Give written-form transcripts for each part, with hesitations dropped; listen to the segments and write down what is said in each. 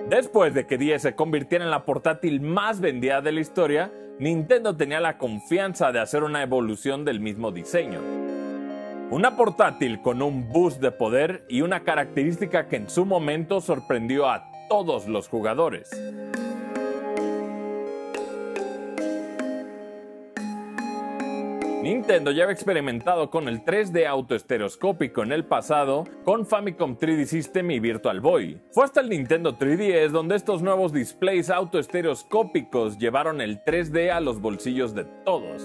Después de que 10 se convirtiera en la portátil más vendida de la historia, Nintendo tenía la confianza de hacer una evolución del mismo diseño. Una portátil con un boost de poder y una característica que en su momento sorprendió a todos los jugadores. Nintendo ya había experimentado con el 3D autoestereoscópico en el pasado con Famicom 3D System y Virtual Boy. Fue hasta el Nintendo 3DS donde estos nuevos displays autoestereoscópicos llevaron el 3D a los bolsillos de todos.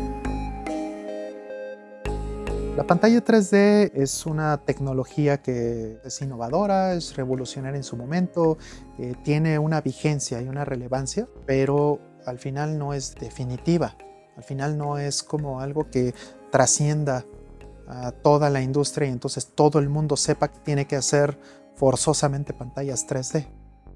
La pantalla 3D es una tecnología que es innovadora, es revolucionaria en su momento, tiene una vigencia y una relevancia, pero al final no es definitiva. Al final no es como algo que trascienda a toda la industria y entonces todo el mundo sepa que tiene que hacer forzosamente pantallas 3D.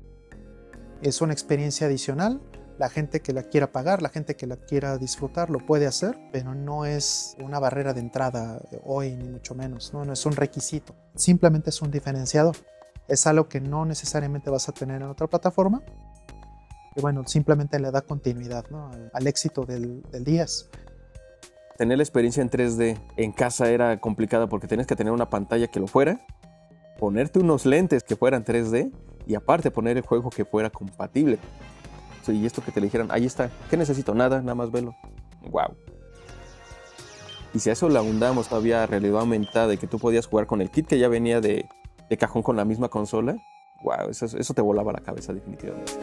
Es una experiencia adicional. La gente que la quiera pagar, la gente que la quiera disfrutar lo puede hacer, pero no es una barrera de entrada hoy ni mucho menos, no es un requisito. Simplemente es un diferenciador. Es algo que no necesariamente vas a tener en otra plataforma. Y bueno, simplemente le da continuidad, ¿no?, al éxito del 10. Tener la experiencia en 3D en casa era complicada porque tenías que tener una pantalla que lo fuera, ponerte unos lentes que fueran 3D y aparte poner el juego que fuera compatible. Y esto que te le dijeran, ahí está, ¿qué necesito? Nada más velo. Wow. Y si a eso le abundamos todavía realidad aumentada y que tú podías jugar con el kit que ya venía de cajón con la misma consola, wow, eso te volaba la cabeza definitivamente.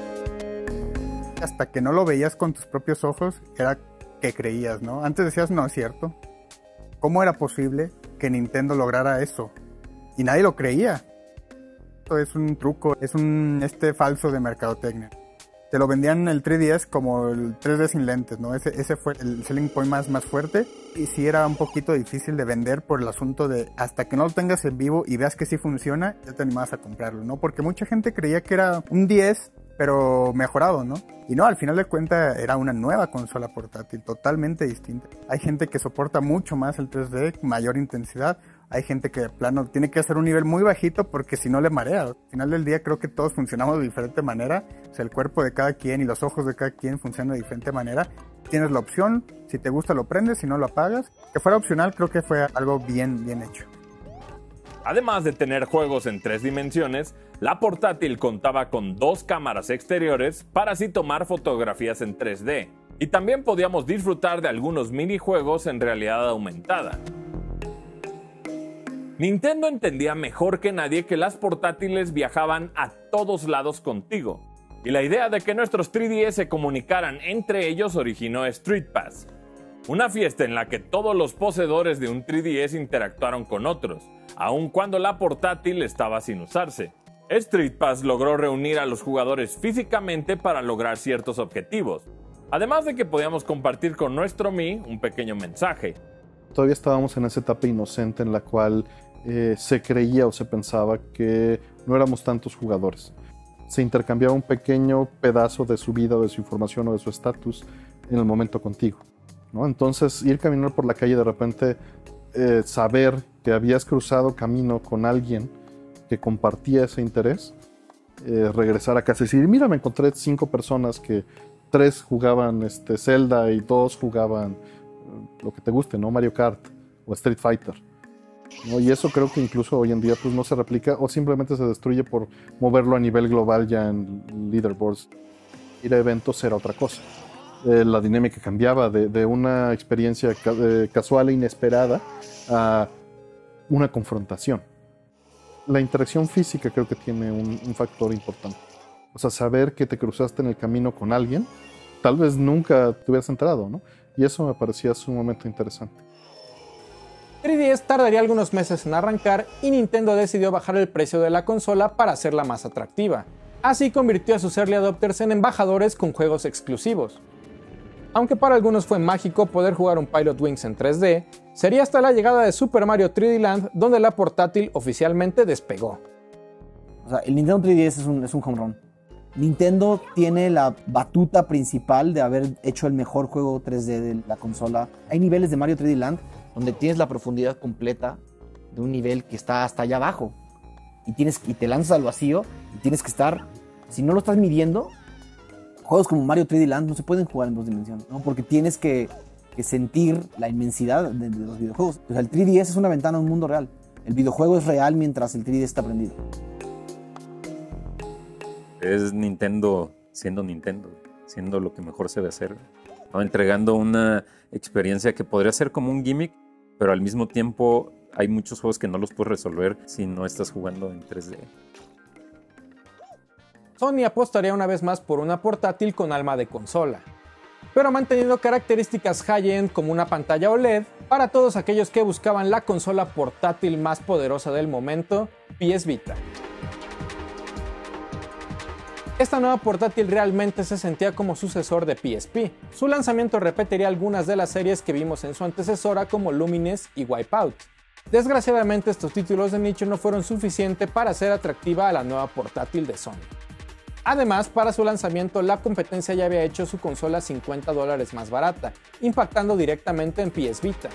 Hasta que no lo veías con tus propios ojos, era que creías, ¿no? Antes decías, no es cierto. ¿Cómo era posible que Nintendo lograra eso? Y nadie lo creía. Esto es un truco, es un falso de mercadotecnia. Te lo vendían en el 3DS como el 3D sin lentes, ¿no? Ese fue el selling point más fuerte. Y sí era un poquito difícil de vender por el asunto de hasta que no lo tengas en vivo y veas que sí funciona, ya te animabas a comprarlo, ¿no? Porque mucha gente creía que era un 10, pero mejorado, ¿no? Y no, al final de cuentas era una nueva consola portátil, totalmente distinta. Hay gente que soporta mucho más el 3D, mayor intensidad. Hay gente que de plano tiene que hacer un nivel muy bajito porque si no le marea. Al final del día creo que todos funcionamos de diferente manera. O sea, el cuerpo de cada quien y los ojos de cada quien funcionan de diferente manera. Tienes la opción, si te gusta lo prendes, si no lo apagas. Que fuera opcional creo que fue algo bien hecho. Además de tener juegos en 3 dimensiones, la portátil contaba con 2 cámaras exteriores para así tomar fotografías en 3D. Y también podíamos disfrutar de algunos minijuegos en realidad aumentada. Nintendo entendía mejor que nadie que las portátiles viajaban a todos lados contigo. Y la idea de que nuestros 3DS se comunicaran entre ellos originó Street Pass. Una fiesta en la que todos los poseedores de un 3DS interactuaron con otros, aun cuando la portátil estaba sin usarse. Street Pass logró reunir a los jugadores físicamente para lograr ciertos objetivos, además de que podíamos compartir con nuestro Mi un pequeño mensaje. Todavía estábamos en esa etapa inocente en la cual se creía o se pensaba que no éramos tantos jugadores. Se intercambiaba un pequeño pedazo de su vida, o de su información o de su estatus en el momento contigo, ¿no? Entonces, ir caminando por la calle de repente, saber que habías cruzado camino con alguien que compartía ese interés, regresar a casa y decir, mira, me encontré 5 personas que 3 jugaban Zelda y 2 jugaban lo que te guste, ¿no? Mario Kart o Street Fighter, ¿no? Y eso creo que incluso hoy en día pues no se replica o simplemente se destruye por moverlo a nivel global ya en leaderboards. Ir a eventos era otra cosa. La dinámica cambiaba de una experiencia casual e inesperada a una confrontación. La interacción física creo que tiene un factor importante. O sea, saber que te cruzaste en el camino con alguien, tal vez nunca te hubieras enterado, ¿no? Y eso me parecía sumamente interesante. 3DS tardaría algunos meses en arrancar y Nintendo decidió bajar el precio de la consola para hacerla más atractiva. Así convirtió a sus early adopters en embajadores con juegos exclusivos. Aunque para algunos fue mágico poder jugar un Pilot Wings en 3D, sería hasta la llegada de Super Mario 3D Land donde la portátil oficialmente despegó. O sea, el Nintendo 3DS es un home run. Nintendo tiene la batuta principal de haber hecho el mejor juego 3D de la consola. Hay niveles de Mario 3D Land donde tienes la profundidad completa de un nivel que está hasta allá abajo. Y te lanzas al vacío y tienes que estar Si no lo estás midiendo, juegos como Mario 3D Land no se pueden jugar en 2 dimensiones, ¿no? Porque tienes que sentir la inmensidad de los videojuegos. O sea, el 3DS es una ventana a un mundo real. El videojuego es real mientras el 3DS está prendido. Es Nintendo siendo lo que mejor se debe hacer, ¿no? Entregando una experiencia que podría ser como un gimmick, pero al mismo tiempo hay muchos juegos que no los puedes resolver si no estás jugando en 3D. Sony apostaría una vez más por una portátil con alma de consola, pero manteniendo características high-end como una pantalla OLED para todos aquellos que buscaban la consola portátil más poderosa del momento, PS Vita. Esta nueva portátil realmente se sentía como sucesor de PSP. Su lanzamiento repetiría algunas de las series que vimos en su antecesora como Lumines y Wipeout. Desgraciadamente estos títulos de nicho no fueron suficientes para hacer atractiva a la nueva portátil de Sony. Además, para su lanzamiento la competencia ya había hecho su consola $50 más barata, impactando directamente en PS Vita.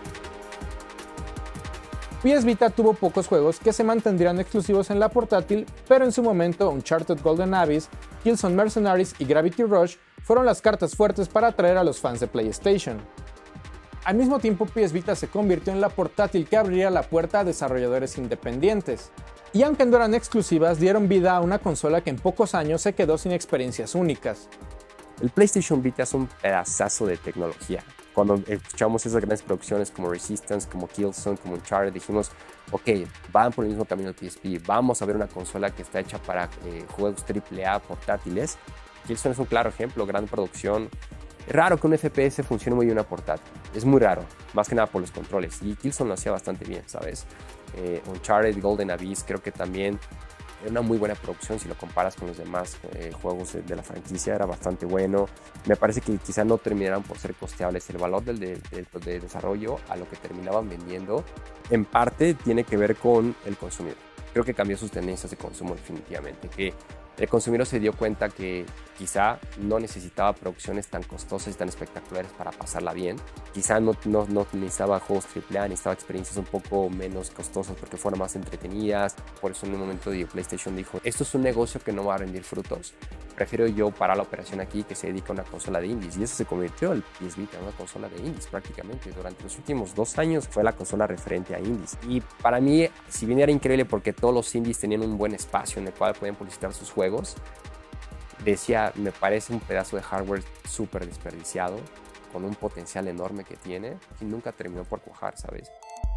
PS Vita tuvo pocos juegos que se mantendrían exclusivos en la portátil, pero en su momento Uncharted Golden Abyss, Killzone Mercenaries y Gravity Rush fueron las cartas fuertes para atraer a los fans de PlayStation. Al mismo tiempo, PS Vita se convirtió en la portátil que abriría la puerta a desarrolladores independientes. Y aunque no eran exclusivas, dieron vida a una consola que en pocos años se quedó sin experiencias únicas. El PlayStation Vita es un pedazazo de tecnología. Cuando escuchamos esas grandes producciones como Resistance, como Killzone, como Uncharted, dijimos, ok, van por el mismo camino del PSP, vamos a ver una consola que está hecha para juegos AAA portátiles. Killzone es un claro ejemplo, gran producción. Es raro que un FPS funcione muy bien en una portátil, es muy raro, más que nada por los controles, y Killzone lo hacía bastante bien, ¿sabes? Uncharted, Golden Abyss, creo que también era una muy buena producción si lo comparas con los demás juegos de la franquicia, era bastante bueno. Me parece que quizá no terminaran por ser costeables. El valor del desarrollo a lo que terminaban vendiendo, en parte tiene que ver con el consumidor. Creo que cambió sus tendencias de consumo definitivamente, que el consumidor se dio cuenta que quizá no necesitaba producciones tan costosas y tan espectaculares para pasarla bien. Quizá no necesitaba juegos AAA, necesitaba experiencias un poco menos costosas porque fueran más entretenidas. Por eso en un momento PlayStation dijo, esto es un negocio que no va a rendir frutos. Prefiero yo parar la operación aquí que se dedica a una consola de indies. Y eso se convirtió el PS Vita en una consola de indies prácticamente. Durante los últimos 2 años fue la consola referente a indies. Y para mí, si bien era increíble porque todos los indies tenían un buen espacio en el cual podían publicitar sus juegos, decía, me parece un pedazo de hardware súper desperdiciado, con un potencial enorme que tiene y nunca terminó por cuajar, ¿sabes?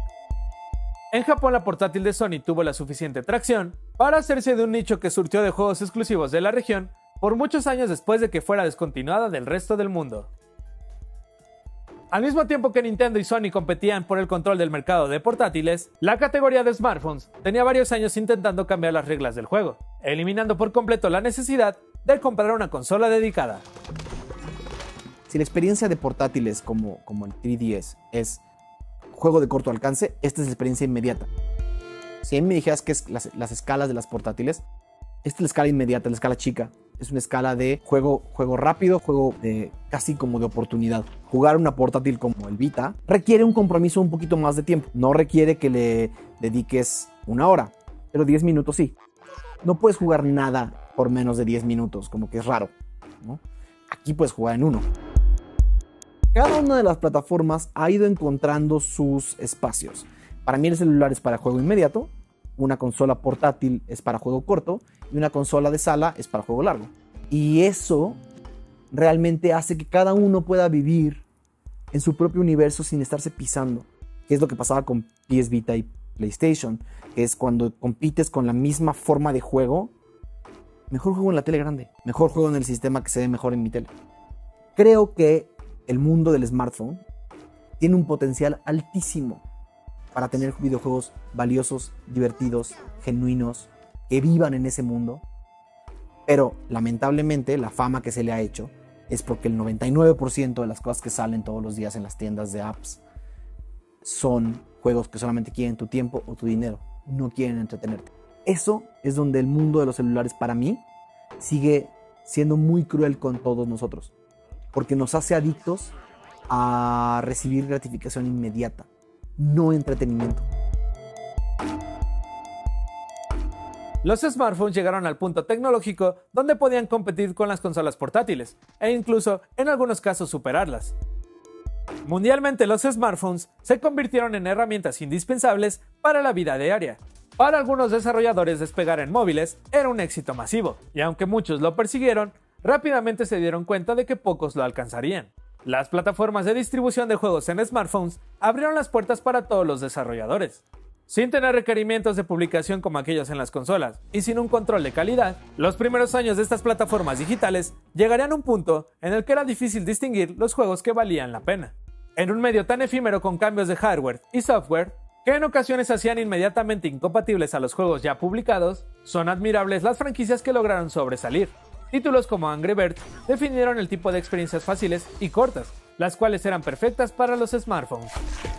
En Japón la portátil de Sony tuvo la suficiente tracción para hacerse de un nicho que surtió de juegos exclusivos de la región por muchos años después de que fuera descontinuada del resto del mundo. Al mismo tiempo que Nintendo y Sony competían por el control del mercado de portátiles, la categoría de smartphones tenía varios años intentando cambiar las reglas del juego, eliminando por completo la necesidad de comprar una consola dedicada. Si la experiencia de portátiles como el 3DS es juego de corto alcance, esta es la experiencia inmediata. Si a mí me dijeras que es las escalas de las portátiles, esta es la escala inmediata, la escala chica. Es una escala de juego rápido, juego casi como de oportunidad. Jugar una portátil como el Vita requiere un compromiso un poquito más de tiempo. No requiere que le dediques 1 hora, pero 10 minutos sí. No puedes jugar nada por menos de 10 minutos, como que es raro, ¿no? Aquí puedes jugar en 1. Cada una de las plataformas ha ido encontrando sus espacios. Para mí el celular es para juego inmediato, una consola portátil es para juego corto y una consola de sala es para juego largo. Y eso realmente hace que cada uno pueda vivir en su propio universo sin estarse pisando, que es lo que pasaba con PS Vita y PlayStation, que es cuando compites con la misma forma de juego, mejor juego en la tele grande, mejor juego en el sistema que se ve mejor en mi tele. Creo que el mundo del smartphone tiene un potencial altísimo para tener videojuegos valiosos, divertidos, genuinos, que vivan en ese mundo. Pero lamentablemente la fama que se le ha hecho es porque el 99% de las cosas que salen todos los días en las tiendas de apps son juegos que solamente quieren tu tiempo o tu dinero, no quieren entretenerte. Eso es donde el mundo de los celulares para mí sigue siendo muy cruel con todos nosotros, porque nos hace adictos a recibir gratificación inmediata, no entretenimiento. Los smartphones llegaron al punto tecnológico donde podían competir con las consolas portátiles, e incluso, en algunos casos, superarlas. Mundialmente, los smartphones se convirtieron en herramientas indispensables para la vida diaria. Para algunos desarrolladores, despegar en móviles era un éxito masivo, y aunque muchos lo persiguieron, rápidamente se dieron cuenta de que pocos lo alcanzarían. Las plataformas de distribución de juegos en smartphones abrieron las puertas para todos los desarrolladores. Sin tener requerimientos de publicación como aquellos en las consolas y sin un control de calidad, los primeros años de estas plataformas digitales llegarían a un punto en el que era difícil distinguir los juegos que valían la pena. En un medio tan efímero con cambios de hardware y software, que en ocasiones hacían inmediatamente incompatibles a los juegos ya publicados, son admirables las franquicias que lograron sobresalir. Títulos como Angry Birds definieron el tipo de experiencias fáciles y cortas, las cuales eran perfectas para los smartphones.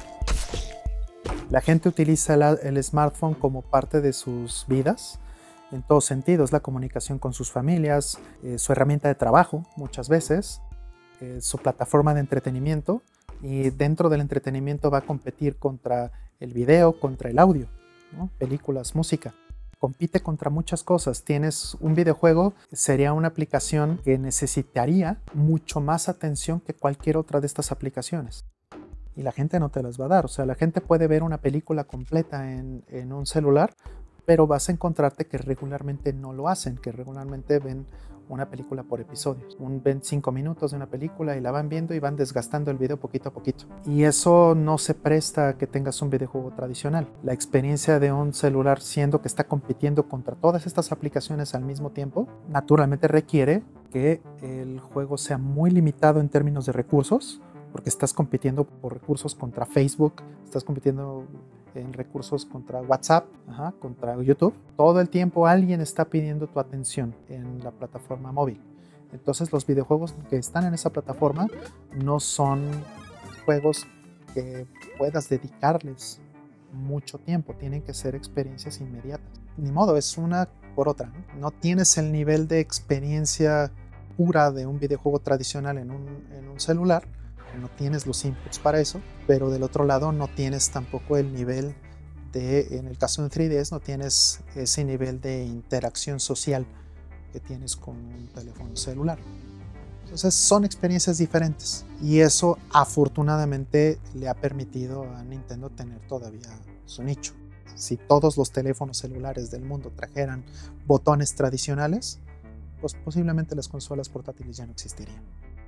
La gente utiliza el smartphone como parte de sus vidas, en todos sentidos, la comunicación con sus familias, su herramienta de trabajo muchas veces, su plataforma de entretenimiento, y dentro del entretenimiento va a competir contra el video, contra el audio, ¿no? Películas, música. Compite contra muchas cosas. Tienes un videojuego, sería una aplicación que necesitaría mucho más atención que cualquier otra de estas aplicaciones. Y la gente no te las va a dar. O sea, la gente puede ver una película completa en un celular, pero vas a encontrarte que regularmente no lo hacen, que regularmente ven una película por episodios. Ven 5 minutos de una película y la van viendo y van desgastando el video poquito a poquito. Y eso no se presta a que tengas un videojuego tradicional. La experiencia de un celular, siendo que está compitiendo contra todas estas aplicaciones al mismo tiempo, naturalmente requiere que el juego sea muy limitado en términos de recursos, porque estás compitiendo por recursos contra Facebook, estás compitiendo en recursos contra WhatsApp, contra YouTube. Todo el tiempo alguien está pidiendo tu atención en la plataforma móvil. Entonces los videojuegos que están en esa plataforma no son juegos que puedas dedicarles mucho tiempo, tienen que ser experiencias inmediatas. Ni modo, es una por otra, ¿no? No tienes el nivel de experiencia pura de un videojuego tradicional en un celular, no tienes los inputs para eso, pero del otro lado no tienes tampoco el nivel de, en el caso de 3DS, no tienes ese nivel de interacción social que tienes con un teléfono celular. Entonces son experiencias diferentes y eso afortunadamente le ha permitido a Nintendo tener todavía su nicho. Si todos los teléfonos celulares del mundo trajeran botones tradicionales, pues posiblemente las consolas portátiles ya no existirían.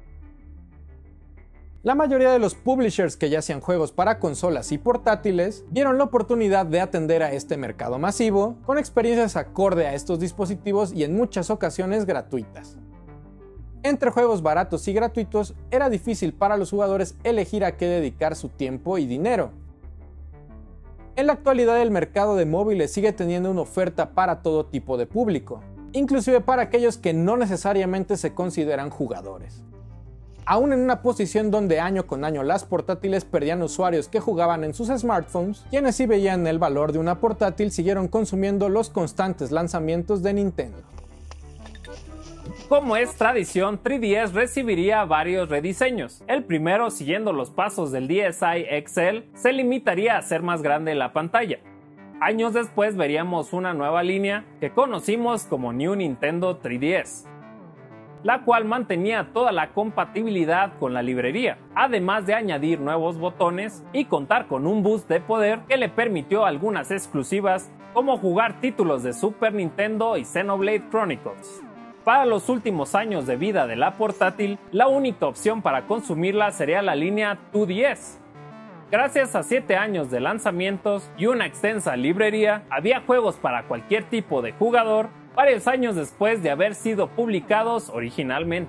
La mayoría de los publishers que ya hacían juegos para consolas y portátiles vieron la oportunidad de atender a este mercado masivo con experiencias acorde a estos dispositivos y en muchas ocasiones gratuitas. Entre juegos baratos y gratuitos era difícil para los jugadores elegir a qué dedicar su tiempo y dinero. En la actualidad el mercado de móviles sigue teniendo una oferta para todo tipo de público, inclusive para aquellos que no necesariamente se consideran jugadores. Aún en una posición donde año con año las portátiles perdían usuarios que jugaban en sus smartphones, quienes sí veían el valor de una portátil siguieron consumiendo los constantes lanzamientos de Nintendo. Como es tradición, 3DS recibiría varios rediseños. El primero, siguiendo los pasos del DSi XL, se limitaría a ser más grande la pantalla. Años después veríamos una nueva línea que conocimos como New Nintendo 3DS, la cual mantenía toda la compatibilidad con la librería, además de añadir nuevos botones y contar con un boost de poder que le permitió algunas exclusivas como jugar títulos de Super Nintendo y Xenoblade Chronicles. Para los últimos años de vida de la portátil, la única opción para consumirla sería la línea 2DS. Gracias a 7 años de lanzamientos y una extensa librería, había juegos para cualquier tipo de jugador, varios años después de haber sido publicados originalmente.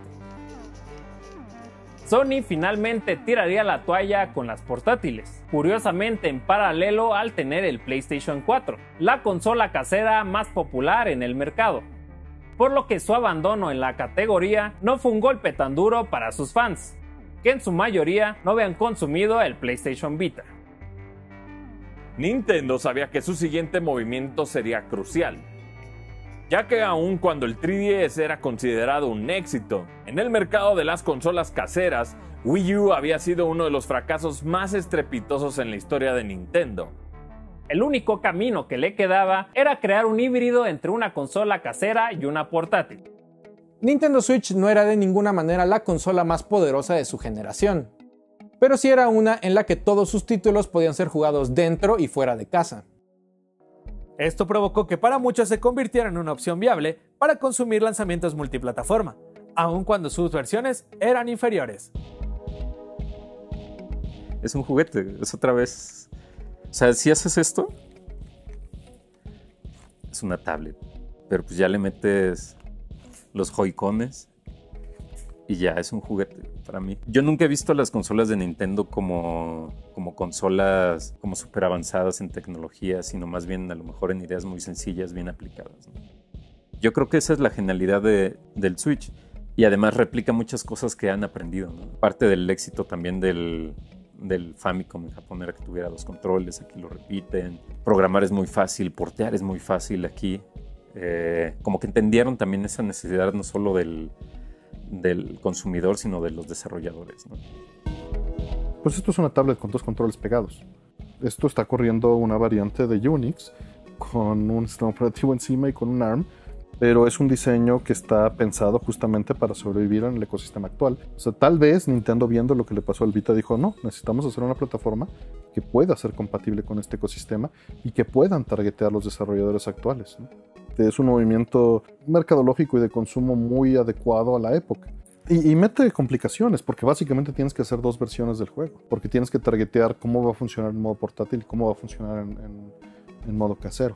Sony finalmente tiraría la toalla con las portátiles, curiosamente en paralelo al tener el PlayStation 4, la consola casera más popular en el mercado, por lo que su abandono en la categoría no fue un golpe tan duro para sus fans, que en su mayoría no habían consumido el PlayStation Vita. Nintendo sabía que su siguiente movimiento sería crucial, ya que aun cuando el 3DS era considerado un éxito, en el mercado de las consolas caseras, Wii U había sido uno de los fracasos más estrepitosos en la historia de Nintendo. El único camino que le quedaba era crear un híbrido entre una consola casera y una portátil. Nintendo Switch no era de ninguna manera la consola más poderosa de su generación, pero sí era una en la que todos sus títulos podían ser jugados dentro y fuera de casa. Esto provocó que para muchos se convirtiera en una opción viable para consumir lanzamientos multiplataforma, aun cuando sus versiones eran inferiores. Es un juguete, es otra vez. O sea, si haces esto, es una tablet, pero pues ya le metes los joycones y ya es un juguete para mí. Yo nunca he visto las consolas de Nintendo como consolas como súper avanzadas en tecnología, sino más bien a lo mejor en ideas muy sencillas, bien aplicadas, ¿no? Yo creo que esa es la genialidad del Switch, y además replica muchas cosas que han aprendido, ¿no? Parte del éxito también del Famicom en Japón era que tuviera 2 controles, aquí lo repiten. Programar es muy fácil, portear es muy fácil aquí. Como que entendieron también esa necesidad no solo del consumidor, sino de los desarrolladores, ¿no? Pues esto es una tablet con 2 controles pegados. Esto está corriendo una variante de Unix con un sistema operativo encima y con un ARM, pero es un diseño que está pensado justamente para sobrevivir en el ecosistema actual. O sea, tal vez Nintendo, viendo lo que le pasó al Vita, dijo, no, necesitamos hacer una plataforma que pueda ser compatible con este ecosistema y que puedan targetear los desarrolladores actuales, ¿no? Es un movimiento mercadológico y de consumo muy adecuado a la época. Y mete complicaciones, porque básicamente tienes que hacer 2 versiones del juego, porque tienes que targetear cómo va a funcionar en modo portátil y cómo va a funcionar en modo casero.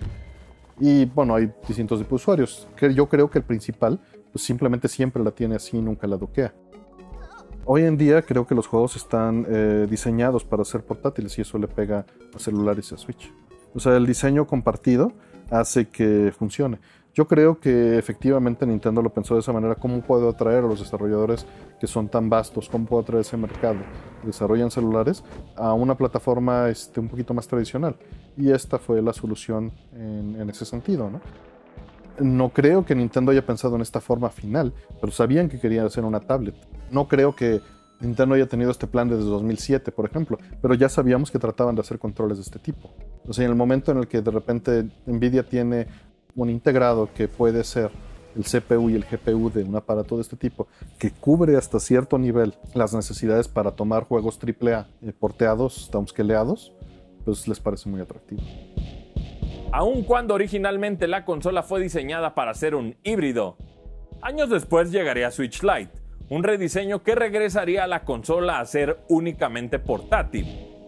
Y bueno, hay distintos tipos de usuarios. Yo creo que el principal, pues simplemente siempre la tiene así y nunca la doquea. Hoy en día creo que los juegos están diseñados para ser portátiles y eso le pega a celulares y a Switch. O sea, el diseño compartido hace que funcione. Yo creo que efectivamente Nintendo lo pensó de esa manera. ¿Cómo puedo atraer a los desarrolladores que son tan vastos? ¿Cómo puedo atraer ese mercado que desarrollan celulares a una plataforma un poquito más tradicional? Y esta fue la solución en ese sentido, ¿no? No creo que Nintendo haya pensado en esta forma final, pero sabían que querían hacer una tablet. No creo que Nintendo haya tenido este plan desde 2007, por ejemplo, pero ya sabíamos que trataban de hacer controles de este tipo. O sea, en el momento en el que de repente Nvidia tiene un integrado que puede ser el CPU y el GPU de un aparato de este tipo, que cubre hasta cierto nivel las necesidades para tomar juegos AAA porteados, downscaleados, pues les parece muy atractivo. Aun cuando originalmente la consola fue diseñada para ser un híbrido, años después llegaría Switch Lite, un rediseño que regresaría a la consola a ser únicamente portátil.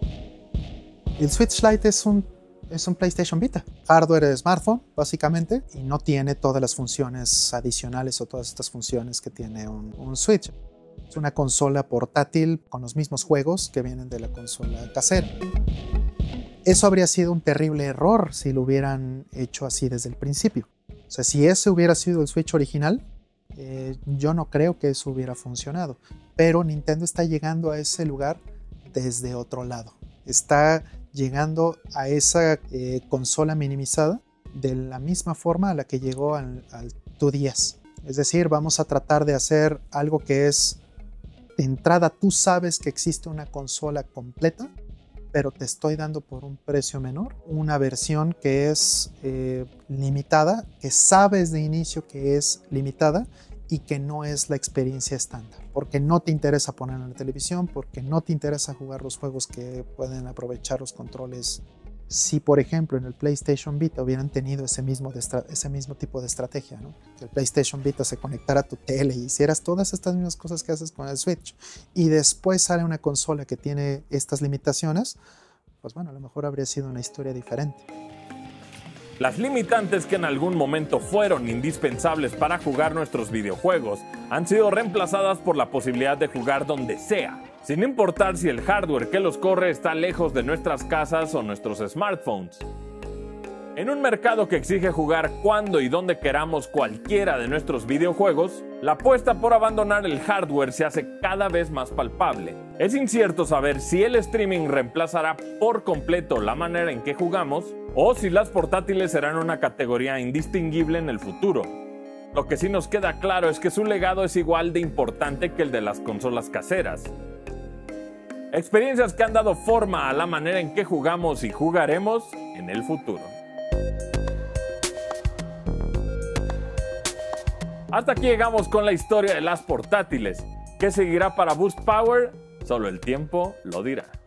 El Switch Lite es un PlayStation Vita. Hardware de smartphone, básicamente, y no tiene todas las funciones adicionales o todas estas funciones que tiene un Switch. Es una consola portátil con los mismos juegos que vienen de la consola casera. Eso habría sido un terrible error si lo hubieran hecho así desde el principio. O sea, si ese hubiera sido el Switch original, yo no creo que eso hubiera funcionado. Pero Nintendo está llegando a ese lugar desde otro lado. Está llegando a esa consola minimizada de la misma forma a la que llegó al 2DS. Es decir, vamos a tratar de hacer algo que es, de entrada tú sabes que existe una consola completa, pero te estoy dando por un precio menor una versión que es limitada, que sabes de inicio que es limitada y que no es la experiencia estándar, porque no te interesa ponerla en la televisión, porque no te interesa jugar los juegos que pueden aprovechar los controles. Si, por ejemplo, en el PlayStation Vita hubieran tenido ese mismo tipo de estrategia, ¿no? Que el PlayStation Vita se conectara a tu tele y hicieras todas estas mismas cosas que haces con el Switch, y después sale una consola que tiene estas limitaciones, pues bueno, a lo mejor habría sido una historia diferente. Las limitantes que en algún momento fueron indispensables para jugar nuestros videojuegos han sido reemplazadas por la posibilidad de jugar donde sea, sin importar si el hardware que los corre está lejos de nuestras casas o nuestros smartphones. En un mercado que exige jugar cuando y donde queramos cualquiera de nuestros videojuegos, la apuesta por abandonar el hardware se hace cada vez más palpable. Es incierto saber si el streaming reemplazará por completo la manera en que jugamos o si las portátiles serán una categoría indistinguible en el futuro. Lo que sí nos queda claro es que su legado es igual de importante que el de las consolas caseras. Experiencias que han dado forma a la manera en que jugamos y jugaremos en el futuro. Hasta aquí llegamos con la historia de las portátiles. ¿Qué seguirá para Boost Power? Solo el tiempo lo dirá.